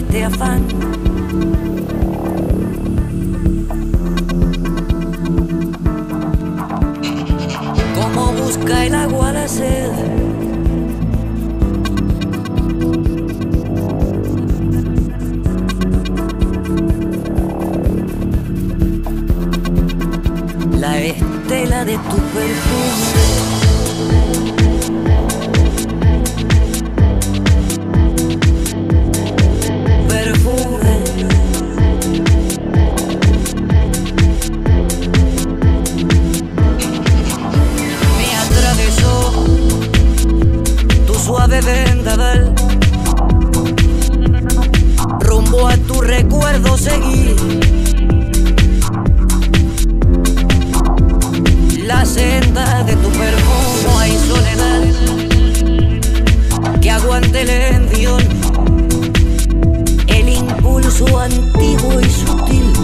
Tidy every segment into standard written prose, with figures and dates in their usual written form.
este afán. Como busca el agua la sed, la estela de tu perfume. Suave vendaval, rumbo a tu recuerdo seguí. La senda de tu perfume, no hay soledad que aguante el envión, el impulso antiguo y sutil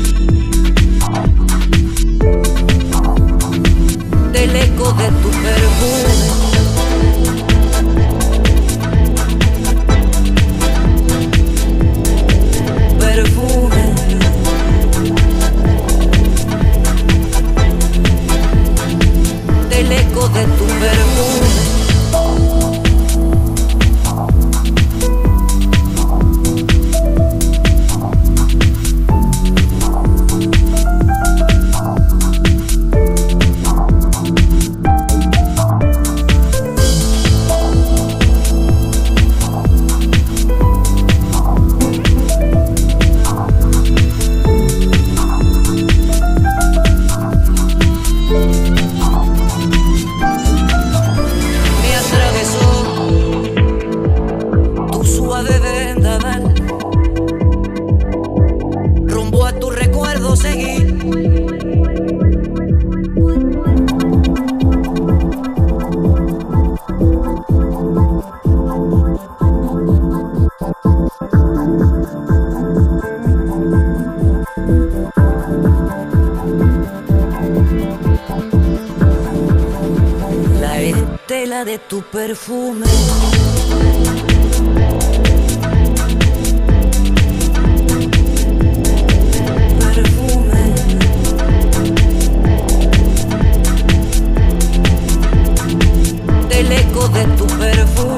del eco de tu perfume. Del eco de tu perfume. Rumbo a tu recuerdo seguí. La estela de tu perfume. Del eco de tu perfume.